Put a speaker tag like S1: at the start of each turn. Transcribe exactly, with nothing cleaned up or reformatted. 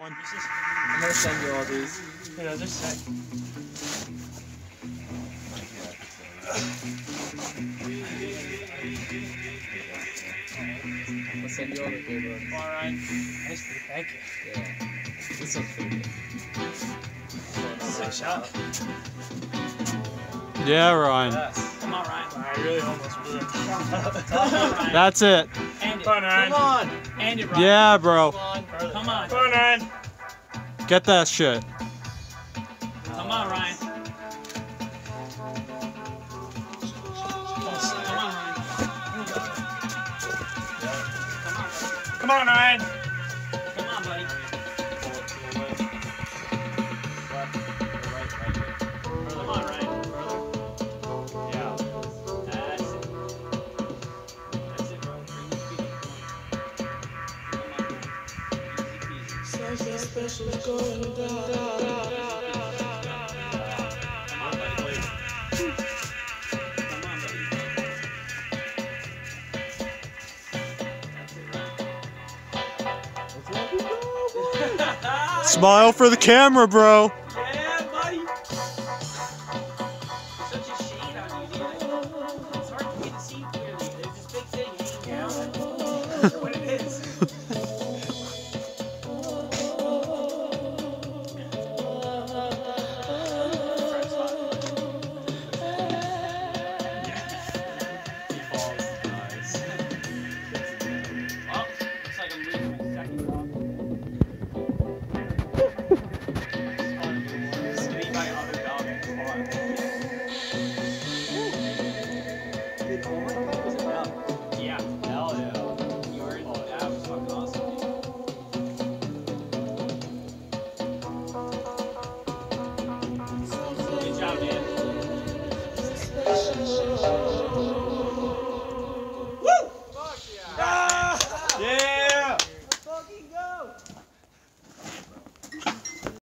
S1: I'm gonna send you all these.
S2: Yeah, they're sick.
S1: I'll send you all the good ones.
S2: Alright. Nice, dude. Thank you.
S1: Yeah. This one's pretty good.
S2: Sick shot.
S3: Yeah, Ryan.
S1: Yes.
S2: Come on, Ryan. I really almost blew it. Come on, Ryan.
S3: That's it.
S2: End it.
S1: Come on, Ryan. Come on.
S2: End it, Ryan.
S3: Yeah, bro.
S2: Come on. Come on.
S1: Come on, Ryan.
S3: Get that shit.
S2: Come on, Ryan. Come on, Ryan.
S1: Come on, Ryan.
S2: Come on, buddy. Come on, Ryan.
S1: Yeah.
S2: That's it. That's it, bro. Bring the speed up. Come on. Easy peasy.
S4: Special is going down.
S2: Come on, buddy. Come on, buddy. That's it,
S3: Smile for the camera, bro.
S2: Yeah, buddy. There's such a shade on you, dude. It's hard for me to see clearly. There's this big thing hanging down. I'm not sure what it is. Oh, looks like I'm losing my second dog. This is gonna be my other dog at the farm.
S1: Did all my fight was enough?
S2: Yeah.
S1: Hell yeah.
S2: You were in. Oh, that was fucking awesome, dude. Good job, man.